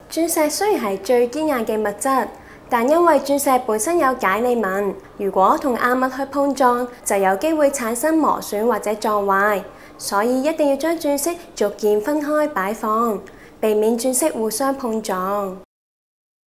鑽石雖然係最堅硬嘅物質，但因為鑽石本身有解離紋，如果同硬物去碰撞，就有機會產生磨損或者撞壞，所以一定要將鑽飾逐件分開擺放，避免鑽飾互相碰撞。